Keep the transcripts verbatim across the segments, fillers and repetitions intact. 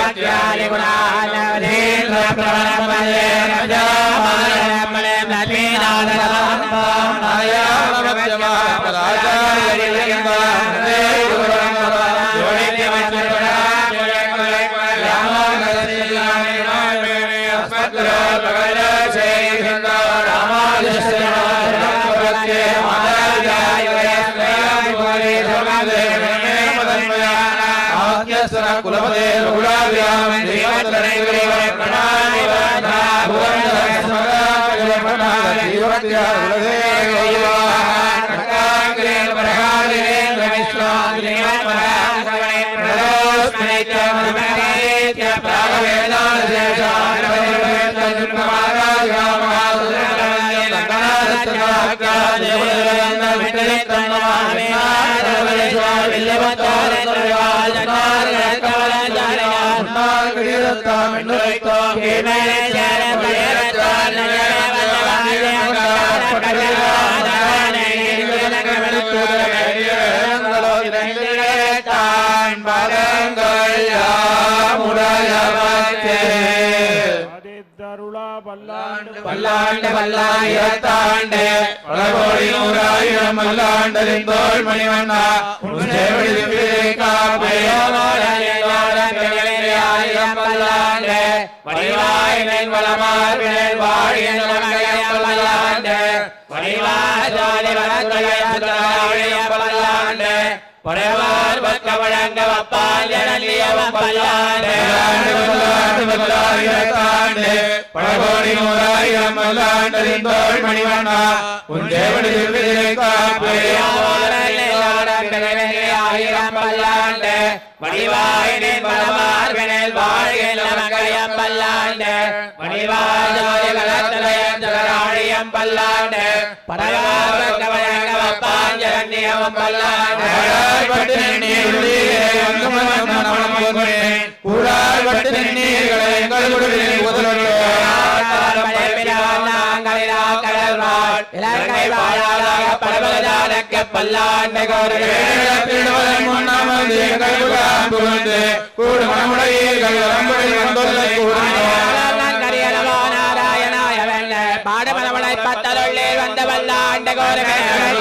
பல்லாண்டு பல்லாயிரத்தாண்டு பலகோடி நூறாயிரம் மல்லாண்டரின் தோல் மணிவண்ணா ஆயிரம் பல்லாண்டு வடிவாயின் வளமார்பினல் வாழியன் பல்லாண்டு வடிவாய் பல்லாண்டு பரவார் பக்க வழங்க வப்பால் ஜனலியவம் பல்லாண்டு பல்லாயிரத்தாண்டு பலகோடி நூறாயிரம் மல்லாண்டரின் தோல் மணிவண்ணா உஞ்சேவடி திருவிழை காப்பு ஆயிரம் பல்லாண்டு வடிவாயினின் பலமார்பினில் வாழ்கின்ற மங்கையம் பல்லாண்டு வடிவாயம் பல்லாண்டு பரவாக வழங்க வப்பான் ஜனலியவம் பல்லாண்டு பல்லாண்டு பாடமலை பத்தலுள்ளே வந்த வல்லாண்ட கோரமே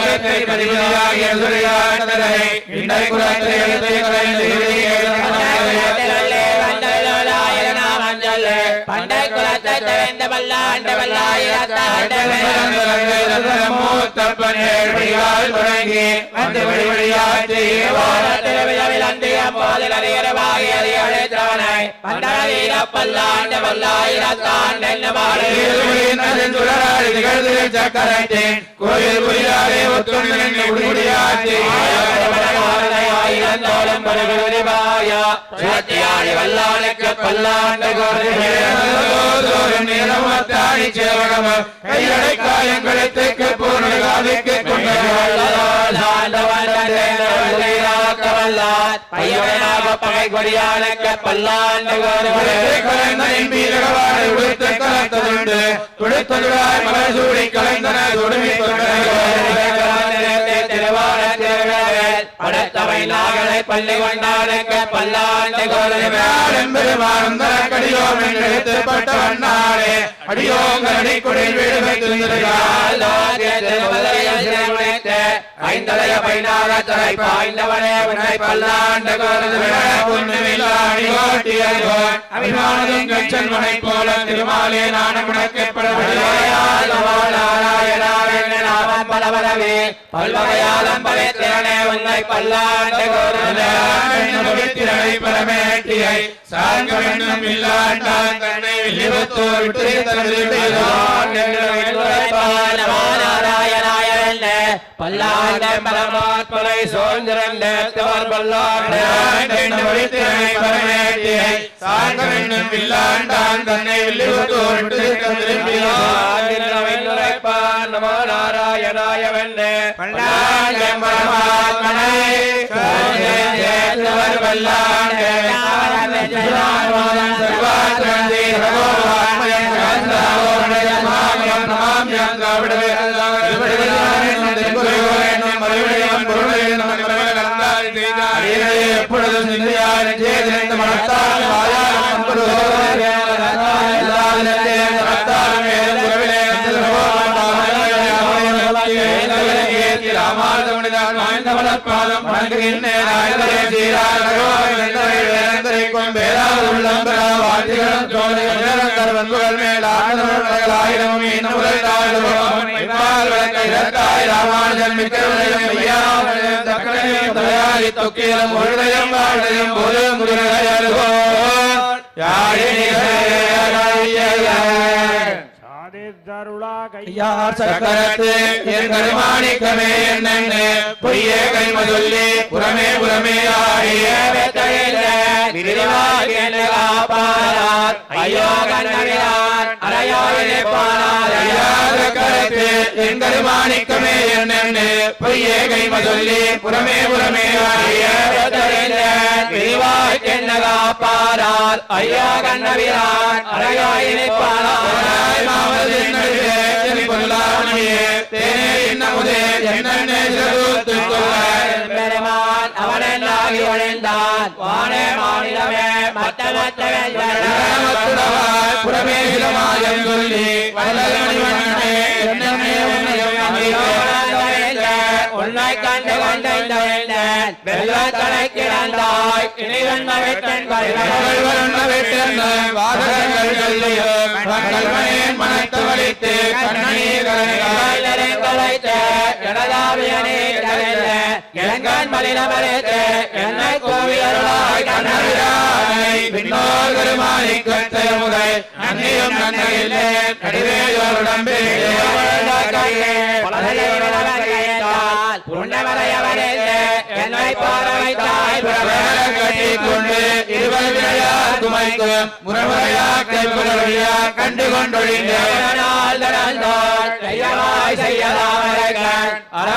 பண்டை குலத்தை தெரிந்த வல்லாண்ட வல்லாயிரத்தாண்டு பல்லாண்டு வல்லாயிரத்தாண்டு கோயில் புரியாதே வல்லாளுக்கு பல்லாண்டு கையடை காயங்களுக்கு பூர்ணகாதிக்கு பகை கொடியாளுக்கு பல்லாண்டு கலந்ததுண்டு துடித்ததுடாய் மலசூடி கலைந்தன படத்தவை நாகளை பள்ளி கொண்டாடுங்க பல்லாண்டு கடியோம் எடுத்துப்பட்ட வண்ணாடே அடியோங்கடி குடில் வீடு ஐந்தலைய பைனாக தலை பாய்ந்தவனே உன்னை பல்லாண்டு அபிமானதும் கச்சன்மனை போல திருமாலே நானும் நாமம் பலவரவே பல்வகையாலம் பவித்திரனே உன்னை பல்லாண்டு பவித்திரனை பரமேட்டியை சாங்க வேண்டும் இல்லாண்டான் தன்னை வில்லிபுத்தூர் பல்லாண்டு பரமாத்மனை சோழ்ந்திருந்த பல்லாண்டு பவித்திரனை பரமேட்டியை சாங்க வேண்டும் இல்லாண்டான் தன்னை வில்லிபுத்தூர் நமோ நாராயணாய வெண்ணே பல்லாண்டு பரமாத்மனை பல்லாண்டு எப்பொழுதும் மனத்தால் சக்கரத்து என் கருமாணிக்கமே என்னென்ன பொய்யே கைமதுள்ளி புறமே புறமே ஆகிய ஐயோ கண்ணகிரான் அரையாயிலே பாரார் சக்கரத்து என் கருமாணிக்கமே என்னென்ன பொய்யே கைமதுள்ளி புறமே புறமே ஆகிய பாரார் ஐயோ கண்ணகிரான் அரையாயிலே பாரார் மாவது பெருமான் அவனாகி ஒழிந்தான் வானே மாநிலமே மத்த மத்த புறமேமாயம் சொல்லி உன்னை கண்டு கொண்ட வெள்ளத்தனை கிடந்தாய் இனிவன் மனத்தை வலித்து இளங்கன் மலினமரைத்து என்னை கோவிலருளாய் கண்ணவிரானை பின்னோர் கருமாணிக்கத்தை முறை நன்னியும் நன்னையிலே கடிவேயோருடம்பே என்னை பார்வைத்தாய் கட்டிக் கொண்டு இருவர் விளையார் குமைக்கும் முறமுறையாக்கை புலவழியா கண்டு கொண்டொழிந்தாய் செய்யலாம்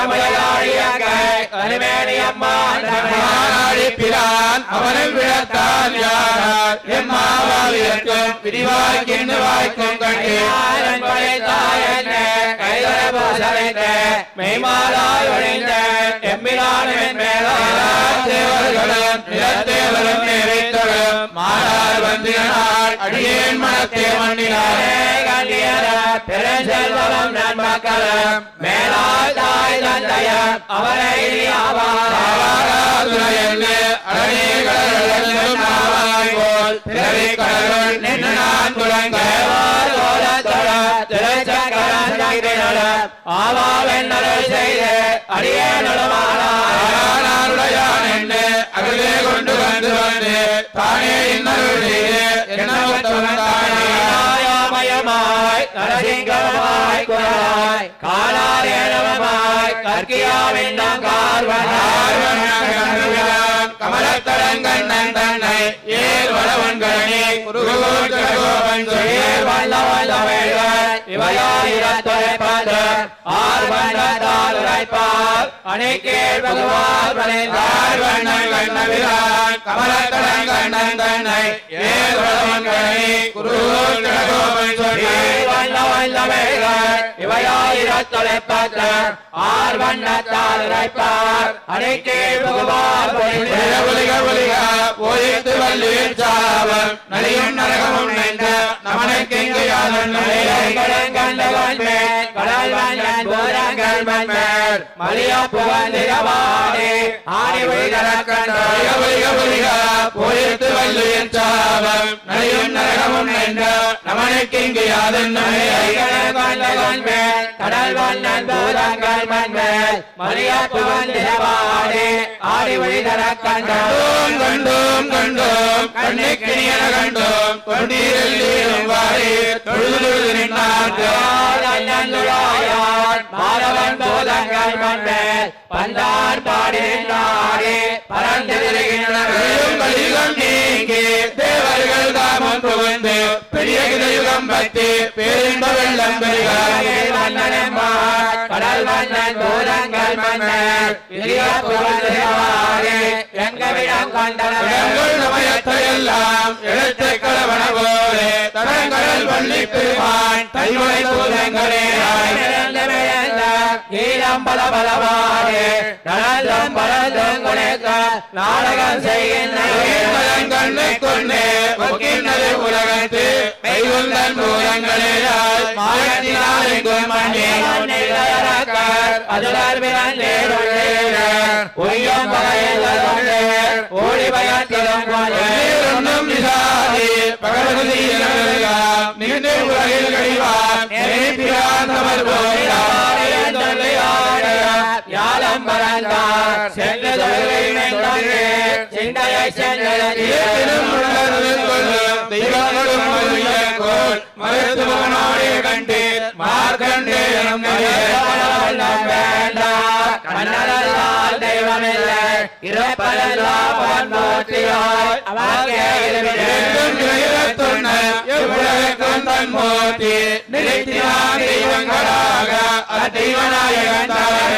அறமையாடியம்மான் அவனும் விழத்தான் யார் எம்மாவிற்கும் பிரிவாய்க்கு வாய்க்கும் கண்டு மெய்மாலாய் ஒழிந்த எம்பிரானும் மேலாதேவர்களும் நிலத்தேவரும் நிறைத்தரும் மாறார் வந்தினார் அடியேன் மனத்தே மண்ணினாரே பெருஞ்செல்வம் நன்மக்களும் மேலாய் தாய் தந்தையம் அவரை செய்து அடியேனுடையான் என்று அகலே கொண்டு வந்து வந்து தானே இன்னருடையமயமாய் நரசிங்கமாய் குராய் காலாரேணவமாய் கற்கியாவின்னம் கார்வன் கமலத்தடங்கண்ணன் தன்னை ஏர் வளவன்கரணி குருகோன் ஏர் வல்ல வல்லவைகள் இவையாயிரத்துரைப்பது ஆர்வண்ணத்தால் உரைப்பார் அணைக்கேள் பகவான் கண்ணவிரான் கமலத்தடங்கண்ணன் தன்னை ஏர் வளவன்கரணி குருகோன் வல்ல வல்லவைகள் இவையாயிரத்துரைப்பது ஆர்வண்ணத்தால் உரைப்பார் அணைக்கேள் பகவான் போயிட்டு வல்லுயிர் சாவம் நலியும் நரகமும் நின்ற நமனுக்கு கடல் வண்ணன் போரங்கள் மன்னர் மலிய புகழ்ந்திரவானே ஆணி போயிட்டு வல்லுயிர் சாவம் நலியும் நரகமும் நின்ற நமனுக்கு கடல் வண்ணன் போரங்கள் மன்னர் மலிய புகழ்ந்திரவானே ஆடி வழிதர கண்டோம் கண்டோம் கண்டோம் கண்ணிக்கிணியன கண்டோம் கொண்டீரில் வாரி தொழுது நின்றான் மாதவன் போதங்கள் மன்னர் பந்தார் பாடி நின்றாரே பரந்திருக்கின்றன நீங்கி தேவர்கள் தாமம் புகுந்து பெரிய யுகம் பத்தி பேரின்ப வெள்ளம் பெருகார் கடல் மன்னன் போதங்கள் மன்னர் எங்கவிடம் கண்டனமையத்தையெல்லாம் எழுத்தை களவன போலே தடங்கடல் பள்ளி பெருமான் தைமுறை பூதங்களே ஈழம் பல பலவாரே நடந்தும் பலந்தும் குணைக்க நாடகம் செய்கின்ற கண்ணை கொண்டே போக்கினது உலகத்து கைகுந்தன் பூதங்களேயாய் மாயத்தினால் எங்கும் மண்ணில் அதுலர் பிறந்தேர் உய்யம் பகையர் ஓடி பயத்திலும் ஒன்றும் நிசாதி பகவதியாம் நிகழ்ந்து உலகில் கழிவான் பிராந்தவர் யாழம் பறந்தார் சென்று சிந்தையை சென்றும் தெய்வங்களும் மருத்துவனாடே கண்டு மார்க்கண்டே கண்ணலால் தெய்வமில்லை இருப்பதெல்லாம் தன் மூர்த்தி நிலைத்தினான் தெய்வங்களாக தெய்வநாயகன்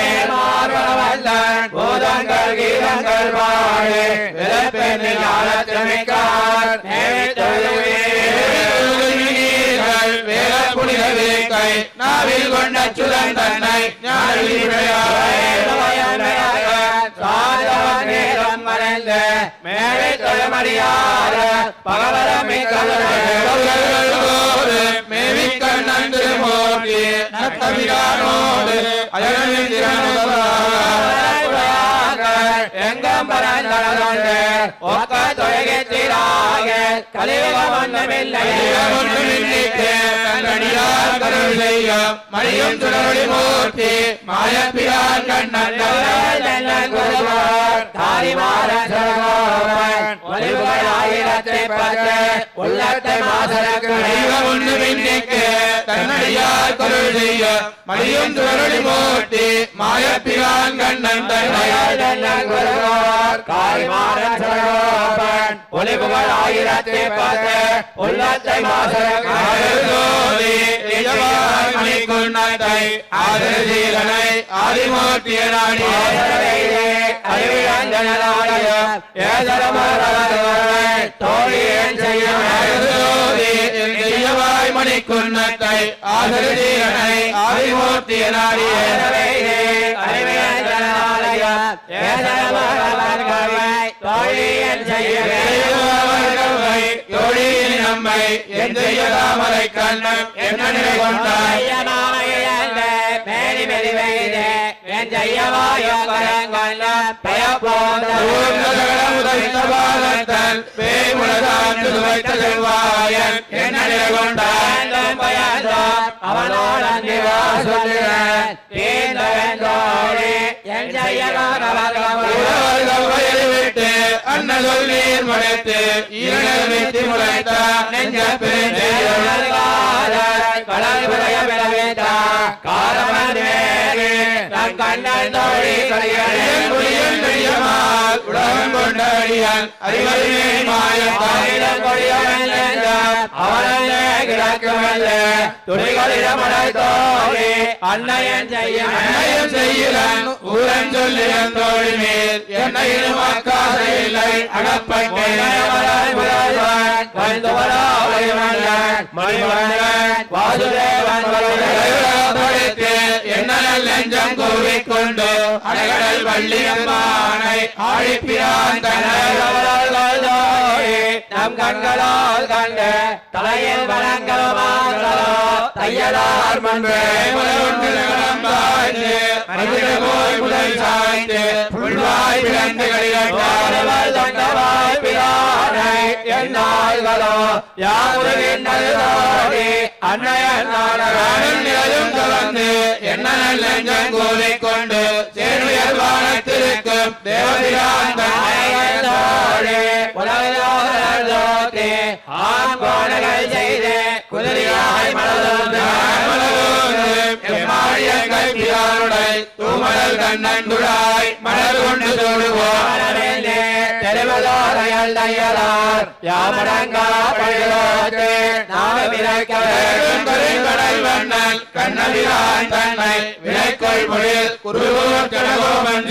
பூதங்கள் கீதங்கள் வாழே வேலப்புனித வேக்கை நாவில் கொண்ட சுதன் தன்னை மறைந்து மேலே தொழமடியார பகவரமே மேவிக்கண் நன்று மோடி நத்தவிரானோடு எங்கம் பரந்தளோண்டு ஒக்க தொழகத்திராக கலியுகம் ஒன்றுமில்லை கருள் செய்யும் மணியும் சுடரொளி மூர்த்தி மாயப்பிரான் கண்ணன் ஆயிரத்தை பத்து உள்ளத்தை மாசரக்கு ஒன்று மின்னிக்கு தன்னடியார் கருள் செய்யும் மணியும் சுடரொளி மூர்த்தி மாயப்பிரான் கண்ணன் ஒளிபுகள் ஆயிரத்தை பத்து உள்ளத்தை மாசரக்கு மணிக்குண்ணத்தை ஆதரசீலனை ஆதிமூர்த்தியனாடி செய்யவாய் மணிக்குண்ணத்தை ஆதரசீலனை ஆதிமூர்த்தியனாடி தோழியின் நம்மை என் செய்ய தாமரை கண்ணன் என்ன நிலை கொண்டாய் மேரி மெரி வைதே என் செய்யவாயும் கரங்கொல்ல பெயப்போந்த பாதத்தன் பேமுலதாண்டு வைத்த செவ்வாயன் என்ன நிலை கொண்டாய் அவனோட சொல்லுகிறேன் என் செய்யவயலை விட்டு அண்ண சொல்லீர் முளைத்து ஈரத்தி முளைத்த நெஞ்ச கடல் புறைய விளைவித்தா காரமன் கண்ணன் தோழி உலகம் கொண்டடியான் அறிவருமே மாயம் அவனே கிடக்கமல்ல துணிகளிடமலை தோழி அன்னையன் செய்ய அன்னையன் செய்யலன் ஊரன் சொல்லியன் தோழி மேல் என்னையிலும் அக்காசை இல்லை அகப்பட்டே மணிவண்ணன் வாசுதேவன் என்ன நெஞ்சம் கூவிக்கொண்டு அடைகடல் வள்ளியம்மானை ஆழிப்பிரான் நம் கண்களால் கண்டு தலையில் வழங்கலோ தையலார் மன்பே போய் முதல் சாய்ந்து புல்வாய் பிறந்து கடிவாய் பிரானை என்னாள்களோ யாருவின் நல்வாடி அன்னையன் நிலையும் கலந்து என்ன நெஞ்சம் கூவிக்கொண்டு சேருயர் வானத்திற்கும் தேவபிரான் ஆண் கோணங்கள் செய்து குதிரையாய் மலருடைய தூமலல் கண்ணன்குழாய் மலர் கொண்டு தொழுவோம் தெருவதோரையல் தையலார் யாமடங்கா பழுதோத்து நாம விரைக்கடல் வண்ணன் கண்ணபிரான் தன்னை விரைக்கொள் பொழில் குருவூர் கடகோமன்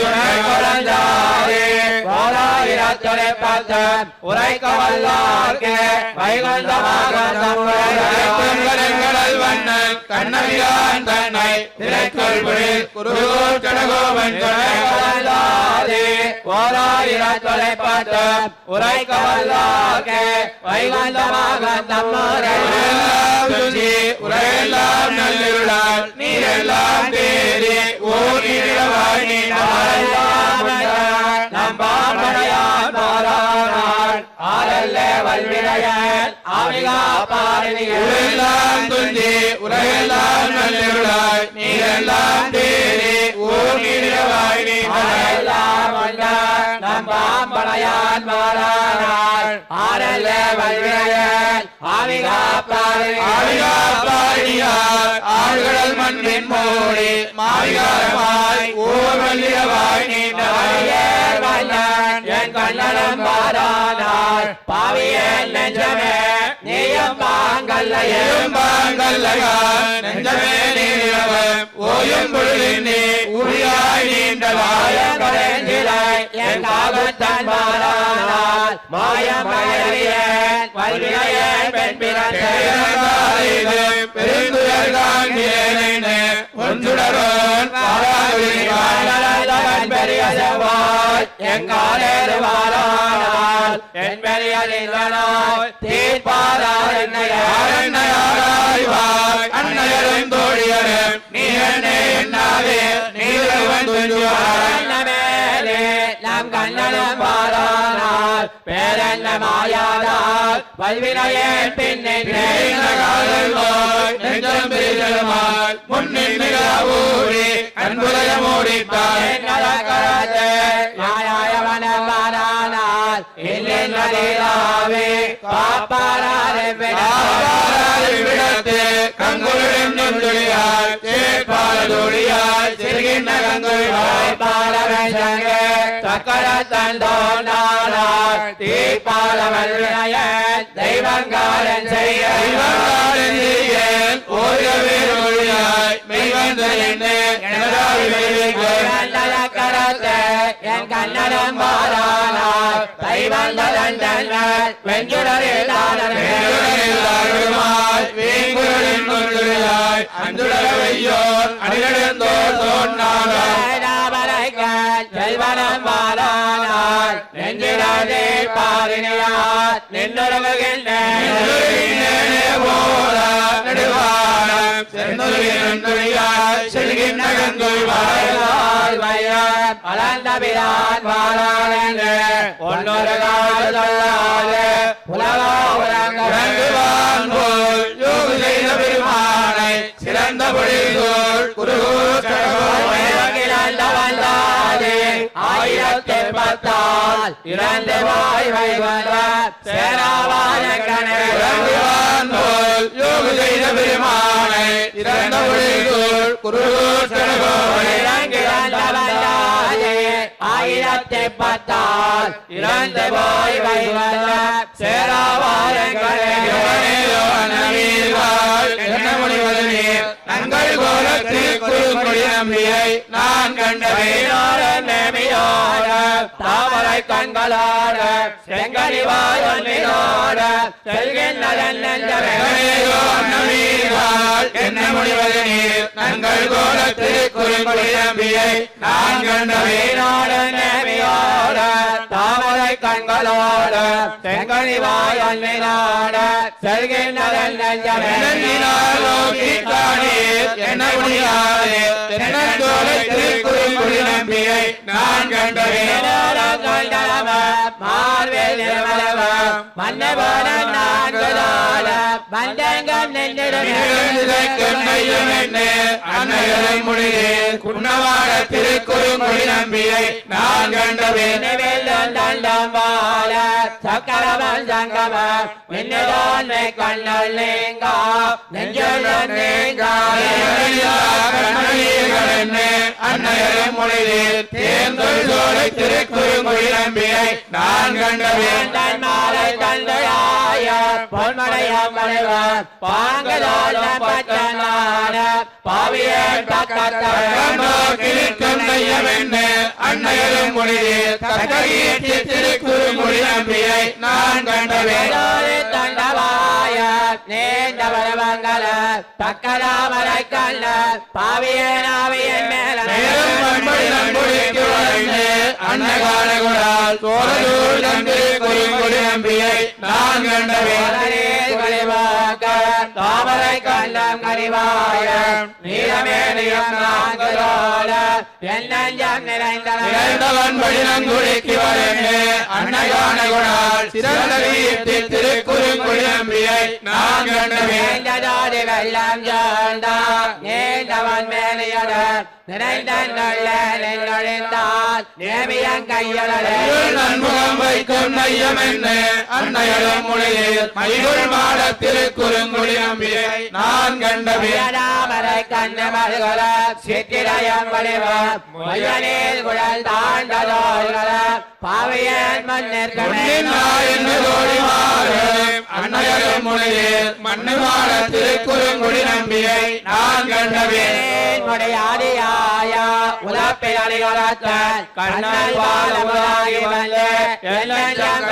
கோலாயிரத்துறை பத்தம் உரைக்க வல்லார்க்கு வைகுந்தமாக கடல் வண்ணன் கண்ணபிரான் தன்னை விரைக்கொள் பொழில் குருவூர் கடகோமன் கோலாயிரத்துறை பத்தம் உரைக்க வல்லார்க்கு வைகுந்தமாக தம்மரெல்லாம் துஞ்சி உலகெல்லாம் நல்லிருளால் நீரெல்லாம் தேறி ஓர் நீரவாய் நீண்டெல்லாம் நம்பாமடையான் மாறானாள் ஆரல்ல வல்வினையன் ஆவிகா பாரதியெல்லாம் துஞ்சி உலகெல்லாம் நல்லிருளாய் நீரெல்லாம் தேறி ஓர் நீரவாய் நீண்டெல்லாம் நம்பாமடையான் மாறானாள் ஆரல்ல வல்வினையன் ஆவிகா பாரதியார் ஆழ்கடல் மண்ணின் மூடி மாவிகாரமாய் ஓர் வல்லியவாய் நீண்டவாயர் வல்லன் என் கண்ணனம் பாரானார் பாவியன் நெஞ்சமே நீயும் பாங்கல்லையும் பாங்கல்லையா நெஞ்சமே நீரவன் ஓயும் பொழுதின் நீ உரியாய் நீண்டவாயர் கடைஞ்சிலாய் என் காபத்தன் பாரானார் மாயம் பயறியன் வல்வினையன் பெண் பிறந்தது பெருந்துயர்தான் ஒன்றுடவன் பெரிய செவ்வாய் எங்காலேறு வாரானால் என் பெரியதில்வனாய் தீர்ப்பாரார் என்னையாராய்வாய் அன்னையரும் தோழியரும் நீ என்னே என்னாவே நீரவன் துஞ்சுவாரே நம் கண்ணனும் வாரானால் பேரன்ன மாயாதால் வல்வினையேன் பின்னென்றே நெஞ்சம் பெரிதமால் முன்னின் ஊழி அன்புடைய மூடித்தாய் மாயாயவனவாரானால் இல்லைவே காப்பாராரை விடத்து கங்குளின் நொந்துளியாய் சேப்பாலதொழியாய் சிறுகின்ற கங்குளாய் பாலவை சக்கர தந்தோனாய் தீப்பாலவல்வினையன் தெய்வங்காரன் செய்ய என் கண்ணனம் வாரானார் தைவந்ததன் வெஞ்சுடரில் அந்துடையோர் அணிலோர் தோன்றார் செல்வனம் வாரானார் நெஞ்சிலே பாரினியார் நின்றுறவுகின்ற அலந்தபிரான் வாரான ஒன்னொரு காலல்லாது உலகா உலங்குவான் போல் யோகு செய்த பெருமானை சிறந்த பொழிதோள் குருகூர்ந்த வந்தாதே ஆயிரத்தி பத்தால் இரண்டு வாய் வைவந்த சேராவான கணவான் போல் யோகு செய்த பெருமானை சிறந்த பொழிதோள் குருகூர்ந்த ஆயிரத்தி பத்தால் இரண்டு போய் வைவந்த சேராவாரங்கள் தங்கள் கோலத்தில் குறுங்குடி நம்பியை நான் கண்டவேயோட தாமரை கண்களோட செங்கனிவாயோட செல்கின்றதன் என்ன முடிவது நீர் தங்கள் கோலத்தில் குறுங்குடி நம்பியை நான் கண்டவேயோட தாமரை கண்களோட செங்கனிவாயோட செல்கின்றதன் என்ன முடியாது குறுங்குடி நம்பியை நான் கண்டவேன் மார்வேல் மன்னபோன நான்குதால மண்டங்கம் அன்னைகளை முடியே குன்னவாட திருக்குறுங்குடி நம்பியை நான் கண்டவேன் தண்டம் வாழ சக்கரவன் சங்கம மின்னதான் கண்ணல் நீங்கா நெஞ்சல் நீங்கா அன்னைகளை முடியே தேர்ந்தொழி சோலை திருக்குறுங்குடி நம்பியை நான் கண்டவேன் மாலை தந்தையாய பொன்மடையம் மலைவர் பாங்கதோலம் பட்டனான பாவியன் பக்கத்தன்னையவென்ன அன்னைகளும் முடியே தக்கீர்த்தி திருக்குறுங்குடி நம்பியை நான் கண்டவேன் தண்டவாய நீண்ட பரவங்கள தக்கதாமரை கண்ண பாவியனாவியன் மேல அன்னகாரகுடால் சோழூர் தந்து குறிங்கொடி நம்பியை நான் கண்டவே தாமரை கள்ளம் அறிவாய நீலமேனியம் நான்குலோல என்னஞ்சம் நிறைந்தவன் வழிநங்குடிக்கு வரேன்னு அன்னகாரகுடால் சிறந்த வீட்டில் திருக்குறுங்குடி நம்பியை நான் கண்டவே வெள்ளம் சார்ந்தா நீண்டவன் மேலையட நிறைந்தால் நேமியன் கையளே நன்முகம் வைக்கும் நையம் என்ன அன்னையரும் மொழியில் மயிலுள் மாட திருக்குறுங்குடி நம்பியை நான் கண்டவே தாமரை கண்ணமல்கள சித்திரயம் வடிவம் மொழியில் குழல் தாண்டதோள்கள பாவியன் மன்னிற்கோடி அன்னையரும் மொழியில் மண்ணு மாட திருக்குறுங்குடி நம்பியை நான் கண்டவே முடியாதியாயா உலப்பில் அணிகளத்தன் கண்ணல் பாலமுதாகி வந்து எல்லாம்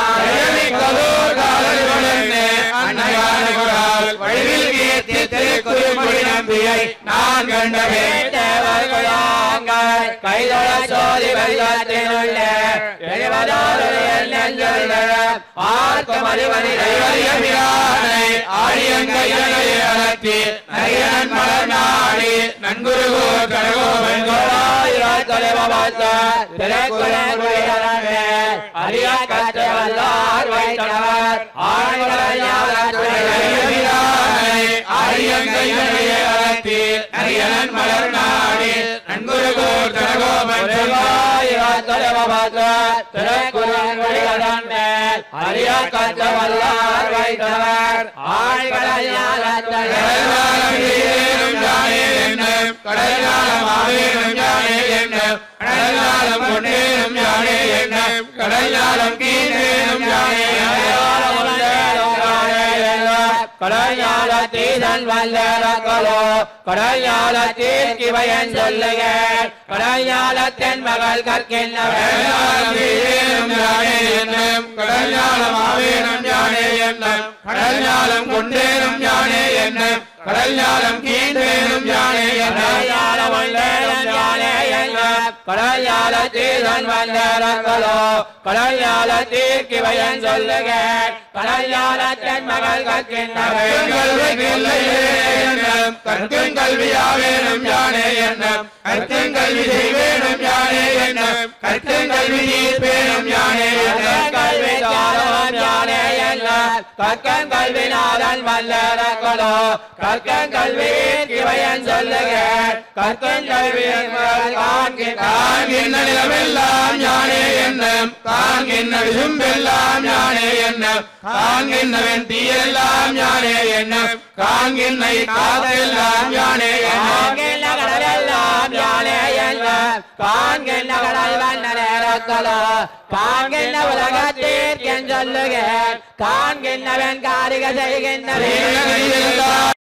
வழிவில் கீர்த்தி திருக்குறுங்குடி நம்பியை நான் கண்டவே தேவர்களாங்கள் கைதொழ சோதி வெள்ளத்தினுள்ள எழுபதோடு ஆர்க்கும் அறிவனை ஆடியங்கையை அலத்தி நயன் மலர் நாடி நன்குருகோ கடகோவன் அறியா கற்ற வல்லார் வைத்தவர் ஆடியங்கையை அலத்தி நயன் மலர் நாடி நன்குருகோ கடகோவன் அறியா கற்ற வல்லார் வைத்தவர் கடலாலம் கொண்டேனும் யானே என்ன கடலாலம் கீழேனும் யானே கடல் தீதன் வல்லோ கடல் தீர்க்கிவையன் சொல்லுக கடல் தென் மகள் கற்கின்றேனும் யானே என்னும் கடலாலம் ஆவேனும் யானே என்னும் கடலாலம் கொண்டேனும் யானே என்னும் கடலாலம் கீழேனும் யானே கடல் தீதன் வல்லோ கடல் தீர்க்கிவையன் சொல்லுக கடல் தென் மகள் கற்கும் கல்வியாவேனும் யானே என்னும் கற்கும் கல்வி செய்வேனும் யானே என்னும் கற்கும் கல்வி தீர்ப்பேனும் யானே கல்வி யானே என்ன கற்கன் கல்வி நாதன் வல்லோ கற்கன் கல்வி கிவையன் சொல்லுக கற்கன் கல்வி காண்கின்ற நிலமெல்லாம் யானே என்னும் காண்கின்ற விசும்பெல்லாம் யானே என்னும் காண்கின்றவன் தீயெல்லாம் யானே என்னும் காண்கின்ற காதெல்லாம் யானே கடலெல்லாம் யானே என்ன காண்கின்ற கடல் வண்ண நேரங்களோ காண்கின்ற உலகத்தீர்க்கன் சொல்லுக காண்கின்றவன் காரிக செய்கின்றவன்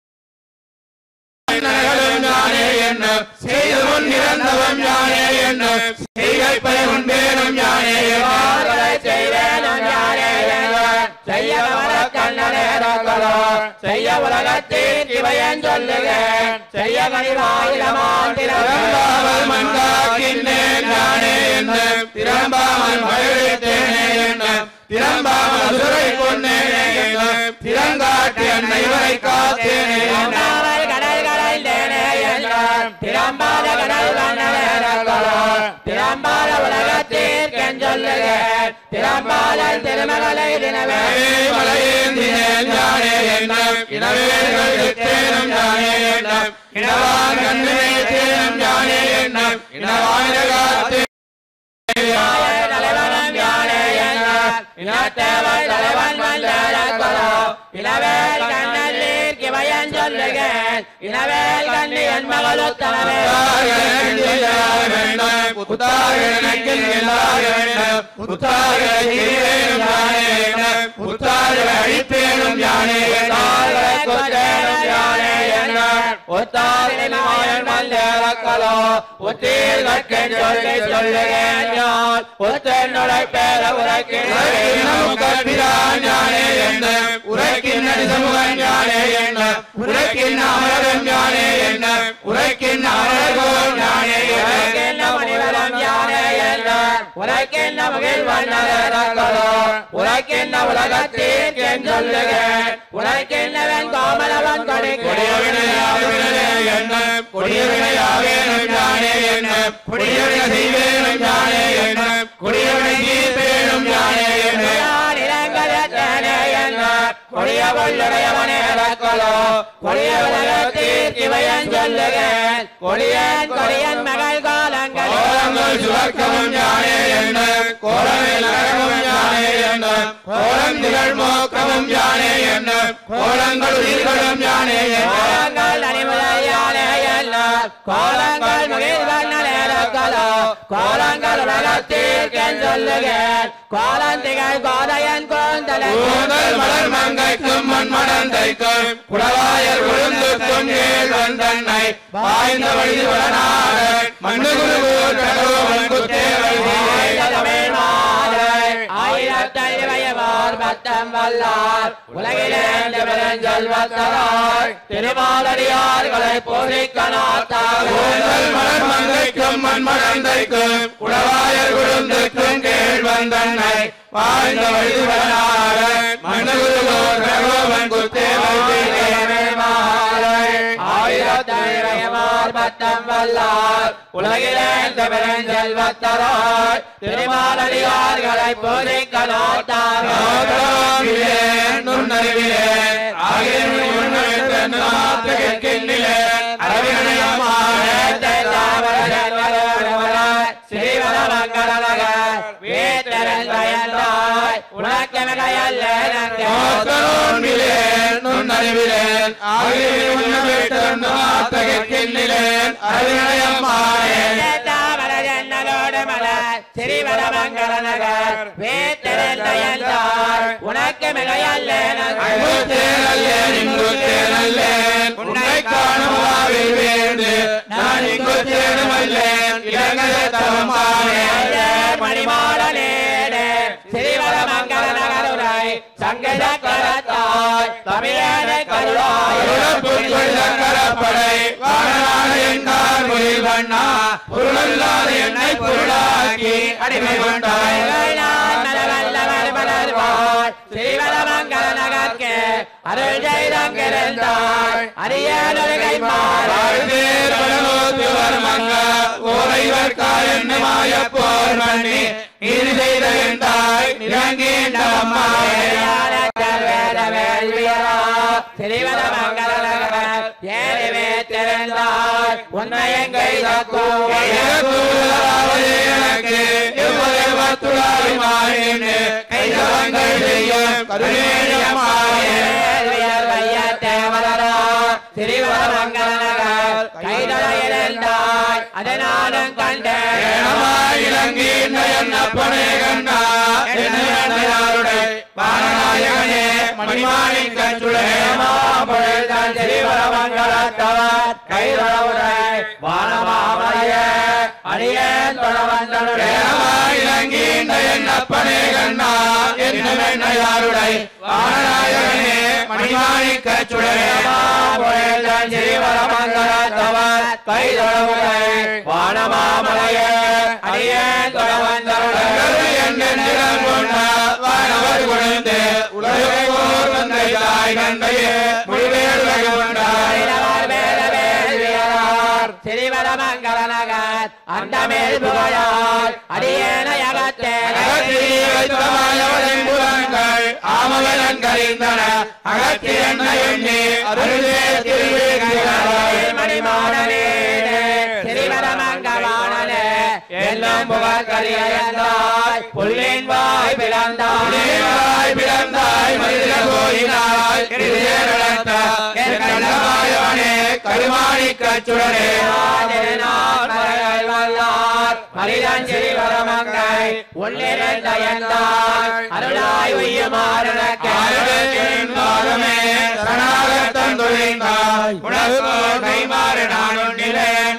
யானே என்ன செய்தவன் இறந்தவன் யானே என்ன செய்கைப்பை உண்பேனும் யானே செய்வேனும் யானே செய்ய கண்ணனேரங்களோ செய்ய உலகத்தீர் இவையன் சொல்லுக செய்ய கனிவாயிரமாண்டிரம்பாமல் மண்காக்கின்றேன் யானே என்ன திறம்பாமல் மழைத்தேனே என்ன திறம்பாமல் சுரை கொண்டேனே என்ன திறங்காட்டி அன்னை வரை காத்தேனே கடல் கடைந்தேனே என்றான் திறம்பாத கடல் கண்ணனேரங்களோ திறம்பாத உலகத்தீர் சொல்லுக திறம்பாதல் திருமகளை தினவே மலையேந்தினேன் யானே என்ன இனவேர்கள் தேனும் யானே என்ன இனவான் கண்ணே தேனும் யானே என்ன இனவாயிரகாத்தே தலைவனம் யானே என்ன இனத்தேவன் தலைவன் வல்லோ இனவேல் கண்ணல்லீர் கிவையன் சொல்லுக இனவேல் கண்ணி என் மகளுத்தனவே அழிப்பேனும் யானே உத்தாரின் வல்லோ உத்தீர் கற்கன் சொல்லி சொல்லுகேன் உத்தனுடை பேர உரைக்கின் யானே என்ன உரைக்கின் சமூகம் உரைக்கின்ற அமரரும் யானே என்ன உரைக்கின்ற அமரர்கோன் யானே உரைக்கின்ற மணிவரம் யானே என்ன உரைக்கின்ற மகிழ் வண்ணரோ உரைக்கின்ற உலகத்தீர் என் சொல்லுகிறேன் உரைக்கின்றவன் கோமலவன் கொடி கொடியவினையாவே என்ன கொடியவினையாவேனும் யானே என்ன கொடியவினை செய்வேனும் யானே என்ன கொடியவினை தீர்ப்பேனும் யானே என்ன கொடிய கொள்ளுடையவனே ரக்கலோ கொடிய உலகத்தீர் இவையன் சொல்லுகிறேன் கொடியன் கொடியன் மகள் காலங்கள் கோலங்கள் சுவர்க்கமும் யானே என்ன கோலமில் நரகமும் யானே என்ன கோலம் திகழ் மோக்கமும் யானே என்ன கோலங்கள் உயிர்களும் யானே என்ன கோலங்கள் அணிமுதல் யானே என்ன கோலங்கள் மகிழ்வண்ண நேரக்கலோ கோலங்கள் உலகத்தீர் என் சொல்லுகிறேன் கோலந்திகள் கோதையன் கோந்தலை கூந்தல் மலர் மங்கைக்கும் மண்மடந்தைக்கும் குடவாயர் விழுந்துக்கும் ஏழ் வந்தன்னை வாய்ந்த வழி வளனாக மண்ணு குருகூர் கடவுள் குத்தேவை ஆயிரத்தைவயவார் பத்தம் வல்லார் உலகிலே செல்வத்தராய் திருமாலடியார்களை போரிக்கனாத்தார் கூந்தல் மலர் மங்கைக்கும் மண்மடந்தைக்கும் குடவாயர் விழுந்துக்கும் கேள் வந்தன்னை வாய்ந்த வழி வளனாக மண்ணு குருகூர் கடவுள் குத்தேவை ஆயிரத்தைவயவார் பத்தம் வல்லார் உலகிலே செல்வத்தராய் திருமாலடியார்களை போரிக்கனாத்தார் நுண்ணறிவிலே நுண்ணறிவிலேன் ஆகியோன் சிறிவரமங்கலநகர் வேத்தரந்தாய் உனக்கு மிகையல்லேன் உன்னை காணும் வாவில் வேண்டு நான் இங்கு தேடுமல்லேன் மணிமாடனேடே சிறிவரமங்கலநகருரை சங்கடக்கரத்தாய் தமிழனை கருளாய் கரப்படை வாழனான எங்கார் முயல் வண்ணா பொருளல்லாத என்னை பொருளாக்கி அடிமை கொண்டாய் சிறிவரமங்கல நகர்க்கு அருள் செய்தங்கிருந்தாய் அரியனுகை ஓரைவர்காய போர் மண்ணி இது செய்த என்றாய் நிறங்கேண்ட சிறிவரமங்கல நகர் ஏறிவே திறந்தாய் உன்னை எங்கை எனக்கு எவ்வளவு மாறினு கைதவங்கள் செய்யும் தேவரா சிறிவரமங்கல நகர் கைதலையிழந்தாய் அதனாலும் கண்டேன் இலங்கின்ற என்னப்பனே கண்டா என்னுடைய பாரநாயகனே மணிமாணிக்க சுழேமாபொழுதான் சிறிவரமங்கலத்தவர் கைதளவுரை வானமாமலைய அடியேன் தொடவந்தனுடைய இலங்கின்ற என்னப்பனே கண்டா என்னுடைய பாரநாயகனே மணிமாணிக்க சுழேமாபொழுதான் சிறிவரமங்கலத்தவர் கைதளவுரை வானமாமலைய அடியேன் தொடவந்தனுடைய என்னிடம் கொண்ட வானவர் கொண்டு உலகோர் தந்தை தாய் தந்தையே முடிவேறு கொண்டார் சிறிவரமங்கல நகர் அந்த மேல் புகழால் அடியேனயகத்தே புலங்கள் ஆமவன் கரிந்தன அகத்தி என்னை எண்ணி அருளே மணிமாடனே சிறிவரமங்கவானே எல்லாம் புகழ்கரியாய் புல்லின் வாய் பிளந்தாய் பிறந்தாய் மனித கோயினாய் கருமாணிக்க சுடரே மனிதன் சிறிவரமங்கை உள்ளிருந்தாய் அருளாய் உய்யுமாறனக்கே கைமாறு நான் ஒன்றிலேன்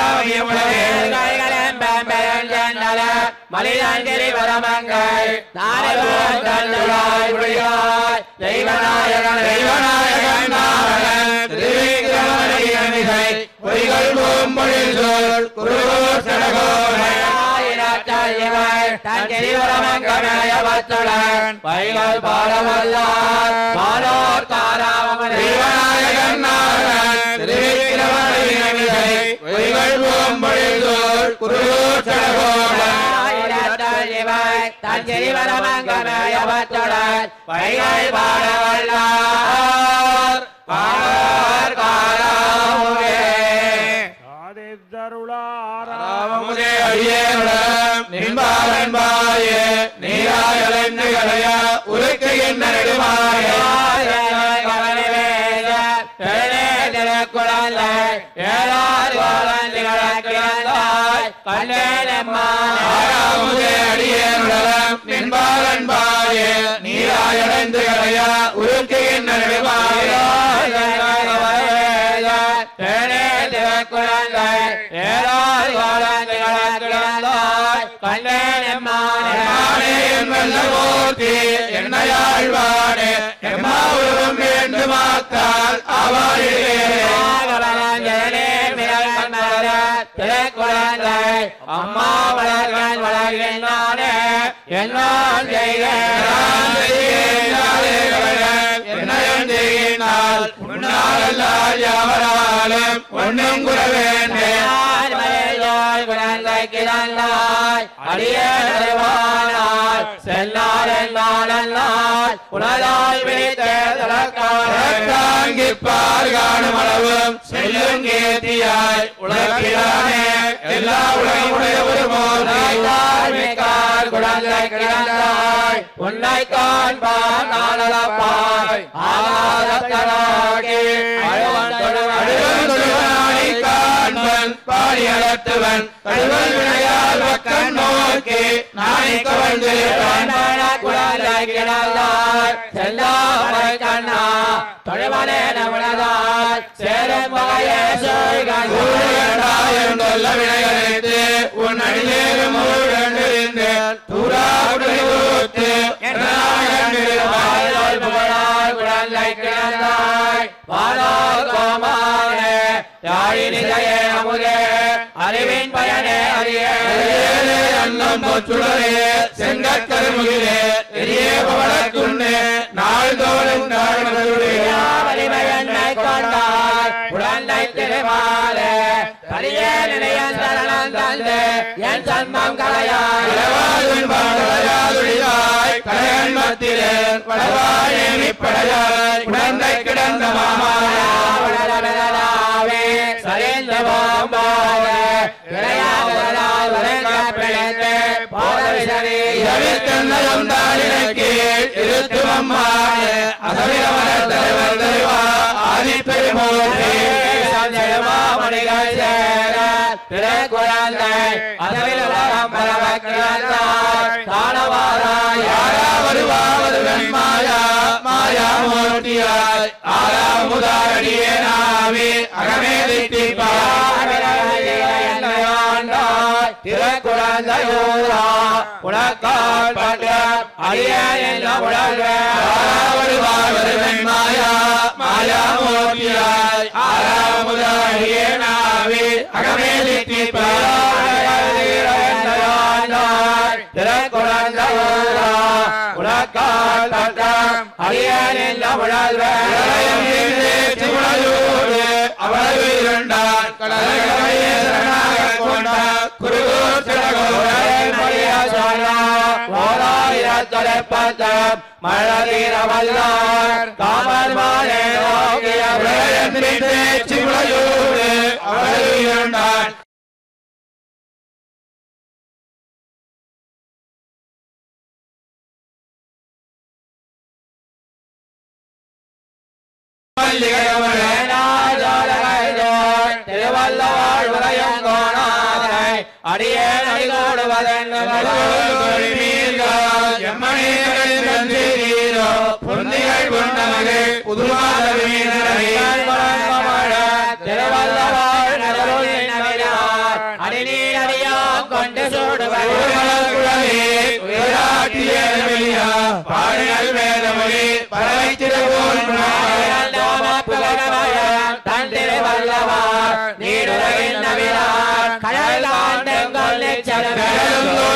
மனிதன் சிறிவரமங்கை நாராய் தெய்வநாயகன் தெய்வநாயகன் வைகள் பாடவல்லார் பாலோர் தாராவமனை வைகள் பாடவல்லார் பாலோர் தாராவமனை ராமமுதே அடியேனுடன் நின்பாரன்பாயே நீராயலென்று கலைய உருக்கு என்ன நெடுமாய ராமமுதே அடியேனுடன் நின்பாரன்பாயே நீராயலென்று கலைய உருக்கு என்ன நெடுமாய என்னையாழ்வானே எம்மாவும் வேண்டுமாத்தால் அவரிலே அம்மா வளர்கன் வளர்கின்றானே என்னால் என்னையும் செய்கின்றால் முன்னாள் யாவராலும் ஒன்றும் குற வேண்டேன் அடியாய் செல்லால் என்றால் உலகாய் விழித்தாங்கிப்பார் காணும் அளவும் செல்லும் கேத்தியாய் உலகிலானே எல்லா உலகமுடைய ஒரு மிக்கார் குழந்தை கிடந்தாய் உன்னை காண்பார் நாளப்பாய் ஆகாதத்தனாகி காண்பன் பாடி அலத்துவன் கடுவல் வினையால் பக்கம் நோக்கி நாளை கவர்ந்து குழந்தை கிடந்தாய் செல்லாமலை கண்ணா தொழிவனே நவனதாய் சேரும் வகையே சொல்ல வினையழைத்து உன் அடியேறும் தூராவுடைய குழந்தை கிடந்தாய் பாலால் கோமானே யாழினிதையே அமுதே அறிவின் பயனே அறியே அன்னம் பொச்சுடரே செங்கற்கருமுகிலே எரியே பவளக்குன்னே நாள்தோறும் வலிமையன்னை கொண்டாய் குழந்தை திருமாலே கரியே நிலையன் சரணம் தந்து என் சன்மம் கலையாய் கலையன் மத்திலே படவாயேமி படையாய் குழந்தை கிடந்த மாமாவே சரிந்த பாம்பாவே இளையாவதால் வரைந்த பிழைத்து போதவி சரி தன்னையும் தானினக்கு இருத்தும் அம்மாயே அசவிரமன தலைவர் தலைவா ஆதி பெருமோரே மணிகள் சேர திரை குழந்தை அதவில் உலகம் பரவக்கிறாய் காணவாராய் யாரா வருவாவது வெண்மாயா மாயா மூர்த்தியாய் ஆறாமுதாரடியே நாவி அகமே திட்டிப்பாய் திரை குழந்தையூரா உனக்கால் பட்ட அடியே என்ன உலகே வருவாவது வெண்மாயா மாயா மூர்த்தியாய் ஆறாமுதாரடியே நாவி அகமே திட்டிப்பாய் திரை குழந்தையூரா உனக்கால் பட்ட அடியே என்ன உலகே அவளவு இரண்டான் கடலையே சரணாக கொண்ட குருகூர் தலைப்பத்தம் மழதீர வல்லார் காமல் மாலே சிவளையோடு அவளவு இரண்டான் திருவள்ளவாழ் உரையும் கோணாதை அடியே நடிகோடுவதென்று பொன்னிகள் கொண்டமகை புதுவாத திருவள்ளவாழ் அடிநீர் அடியாம் கொண்டு சூடுவது பாடல் வேதமொழி பறவை திருவோல் தன் திருவள்ளவார் நீடுலகின் நவிரார் கடல் தாண்டெங்க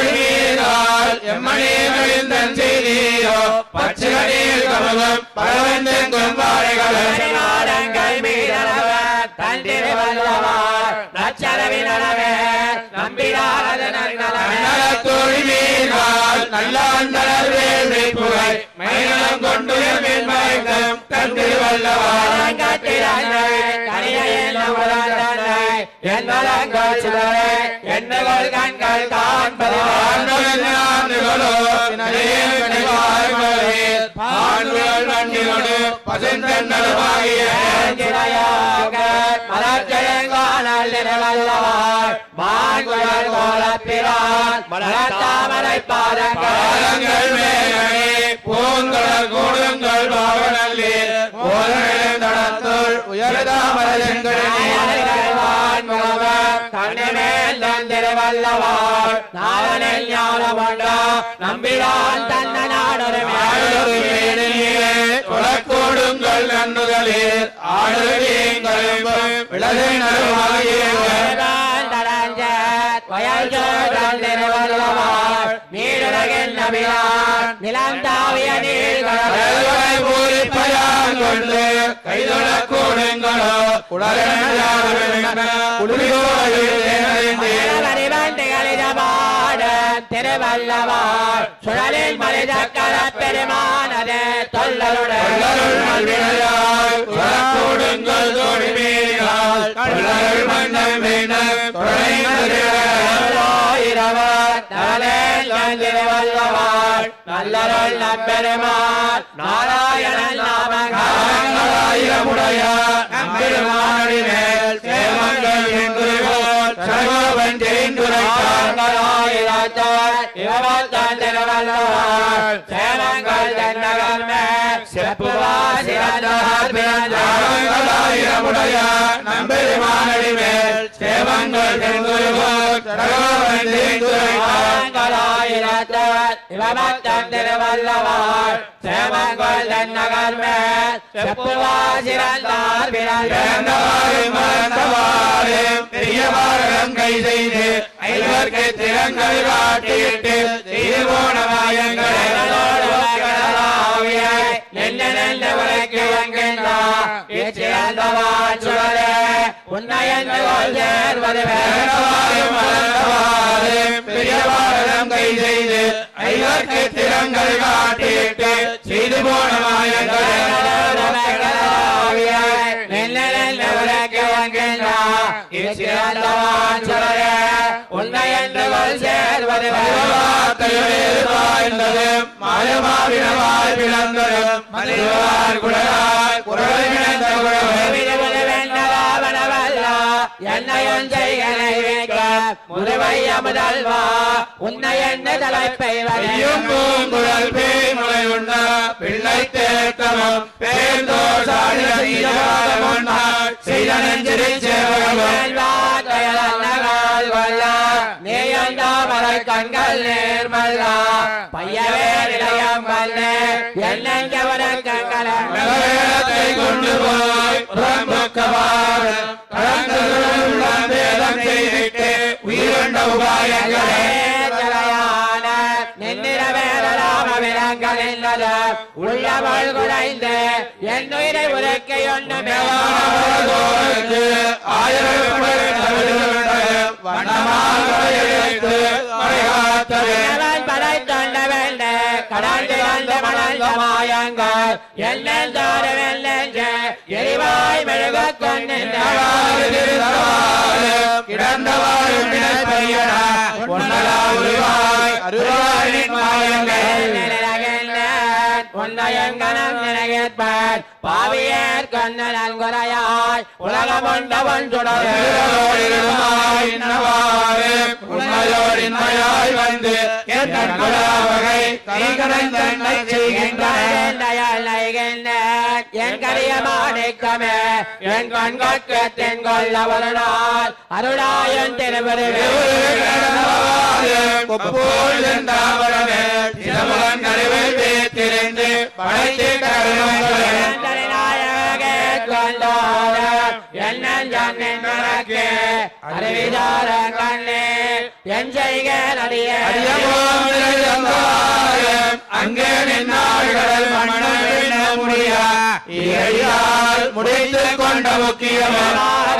தோழிமீரால் எம்மணி மகிழ்ந்தன் செய்தியோ பச்சைகளில் கமலம் பலவந்தெங்கும் வாழைகளும் மீதவர் தந்திர வல்லவார் நச்சரவினரவே நம்பிடாத நன்னல தோழிமீரால் நல்ல அந்தனர் வேள்வி புகை மைநலம் கொண்டு மேன்மயக்கம் கண்டு வல்லவார் என்னங்கள் சிலரே என்னவள் கண்கள் காண்பதோ பசுந்தன்னலுமாகிய மாங்குழல் கோலப்பிரான் மலர்த்தாமரை பாதங்கள் மேலே பூங்கடல் கூடுங்கள் பாவனல்லில் நடத்துள் உயர்தாமரங்கள் கண்ணமேல் தந்திரவல்லவாள் நாவனில் ஞானமண்டா நம்பிடான் தன்ன நாடொருமே கொலக்கோடுங்கள் நன்னுதலில் ஆடுவீங்களும் விலகை நடுவாகிய நீடுலகில் நபியான் நிலம் தாவிய நீர்களை பூரிப்பயான் கொண்டு கைதொழ கூடுங்களோ திருவல்லவார் சுழலில் மனித கல பெருமானதே தொல்லருடன் கூடுங்கள் தோழிமீரால் வல்லவார் நல்லருள் நம்பெருமாள் நாராயணன் நாமங்களுடைய நம்பெருமானின் சேமங்கள் என்றுவோர் சர்வன் திருவல்லவார் சேமங்கள் தென்னகர் மேல் செப்புவாசிரமுடைய நம்பெருமானின் மேல் சேமங்கள் என்றுவோர் சர்வன் திருவல்லவார் சேமங்கள் தென்னகர் மேல் செப்புவாசிரந்தார் பெரியவாரம் கை செய்து ஐவர்க்கு திறங்கள் காட்டிட்டு செய்து போன மாயங்களை பெரியவாரம் கை செய்து ஐவர்க்கு திறங்கள் காட்டிட்டு செய்து போன மாயங்களை மாயமாவினவாய் பிளந்ததும் மனிதவார் குழலாய் குரலை விளைந்த என்னையும் செய்களை வைக்க முதுவை அமுதல்வா உன்னை என்ன தலைப்பை வரையும் பூங்குழல் பேய் முளை உண்ண பிள்ளை தேட்டமும் பேர்ந்தோர் சாடிய செய்த நெஞ்சிரி சேவகமும் நீயந்தாமரை கண்கள் நேர்மல்லா பையவேரிடம் வல்ல என்னவர கண்களை கொண்டு போய் செய்துட்டு உயிரண்ட உபாயங்களே உள்ளவள் குறைந்து என் உயிரை உரைக்கை ஒன்று படைத்தொண்ட வேண்ட கடந்து கண்டு மணந்த மாயங்கள் எல்லாம் தார வெள்ளென்ற எரிவாய் மெழுக கொண்டு கிடந்தவாய் உன்னயங்கனம் நினைப்பார் பாவியர் கண்ணன் குறையாய் உலகம் ஒன்றவன் உண்மையோடின்மையாய் வந்து என் கரிய மாணிக்கமே என் கண்கொக்கு தென்கொள்ள ஒரு நாள் அருளாயன் திருவருவே திறந்து படைத்து என்ன தனக்கே அறிவிதார கண்ணே என் செய்க நடிய அங்கே நின்னாள் முடிய முடித்துக் கொண்ட முக்கியமாக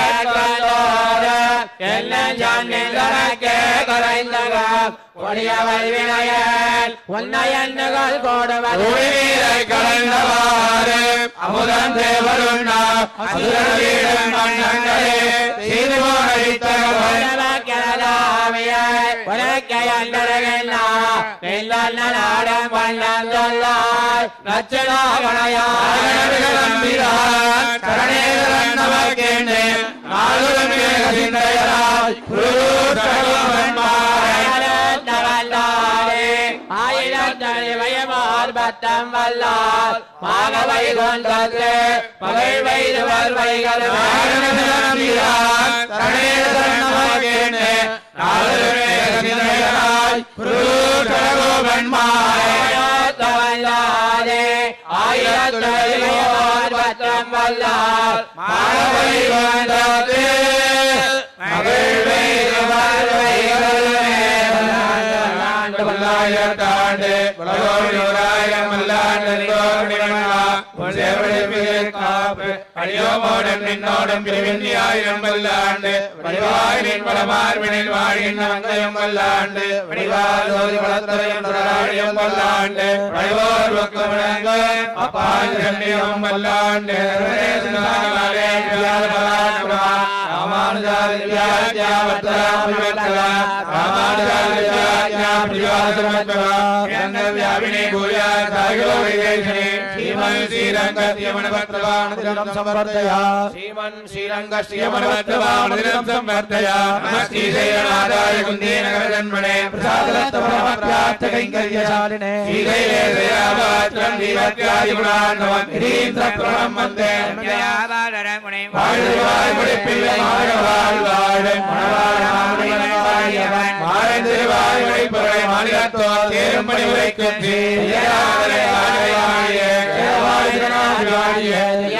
என்ன தனக்கே குறைந்தக கொடிய வல்வினையன் உன்னை எண்ணுகள் கோடுவது கலந்தவாறு அமுதன் தேவருண்ணா அசுரவீடன் மன்னங்களே செய்து நாடம் வண்ணம் சொல்லாய் நச்சனாகணையான் சரணேரன் நமக்கேண்டே நாளும் மேக சிந்தையராய் பத்தம் வல்லால் மாகவை கொண்டது பகை வைது வருவைகள் ஆயிரத்தி பத்தம் வல்லால் மாகவை கொண்டது பகை வைது வருவைகள் பல்லாயிரத்தாண்டு பலகோடியோராயிரம் அடியோமோடும் நின்னோடும் பிரிவிந்தி ஆயிரம் பல்லாண்டு வடிவாயினின் பலமார்பினில் வாழின் அங்கயம் பல்லாண்டு வடிவாதோதி வளர்த்தரையும் தொடராழியம் பல்லாண்டு வடிவோர் பக்கமிழங்க அப்பால் சண்டியம் பல்லாண்டு வியாபினே பூயா श्रीमन् श्रीरङ्गस्यमनभद्रवाणदिनं संवर्धया श्रीमन् श्रीरङ्गस्यमनभद्रवाणदिनं संवर्धया नमः श्रीशैलनाथाय कुन्देनगरजन्मने प्रसादलत्तमनप्रार्थकैङ्कर्यशालिने श्रीशैलेशयावात्रं दीवत्यादिगुणान्नवं गिरीन्द्रप्रभं वन्दे வாழ்வாய் முடிப்பில்லை மாழவாழ் வாழும் மணவாழாமுடிவன் மாழ்ந்திருவாய் உழைப்பவரை மாநிலத்தோர் தேரும்படி உரைக்கும் ஸ்ரீயாதரை வாழிய வாழிய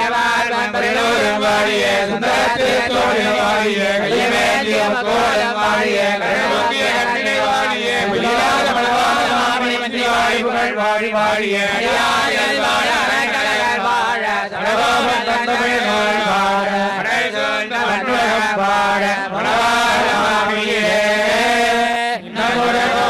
வாழிய சுந்தரத்தோடு வாழிய கையமேந்திய கோலம் வாழிய கழமுக்கிய கண்ணினை வாழிய புலியாத மணவாழ மாமணி மந்திரி வாழி புகழ் வாழி வாழிய வாழ அரங்கலகர் வாழ சடகோபன் தந்தமிழ் வாழ வாழ மணவாழ மாமியே நம்முடன்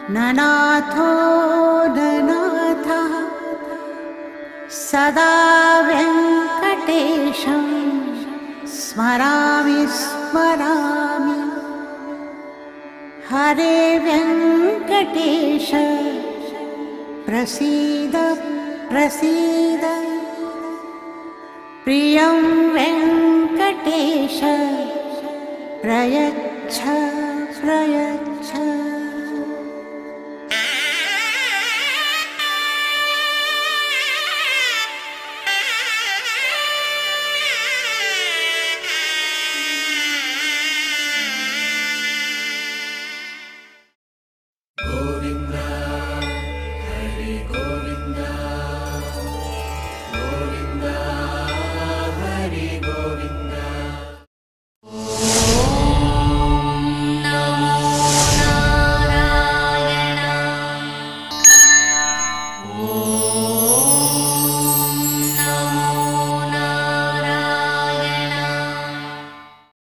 ननाथो ननाथः सदा वेङ्कटेशं स्मरामि स्मरामि हरे वेङ्कटेश प्रसीद प्रसीद प्रियं वेङ्कटेश प्रयच्छ प्रयच्छ। Govinda